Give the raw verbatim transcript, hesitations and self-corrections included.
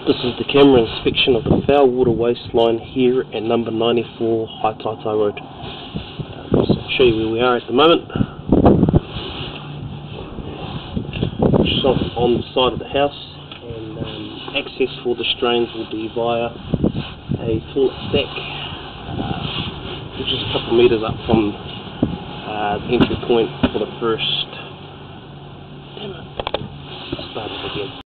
This is the camera inspection of the foul water waste line here at number ninety-four Hataitai Road. Uh, so I'll show you where we are at the moment. Just on, on the side of the house, and um, access for the strains will be via a toilet stack, uh, which is a couple of metres up from uh, the entry point for the first. Damn it, start it again.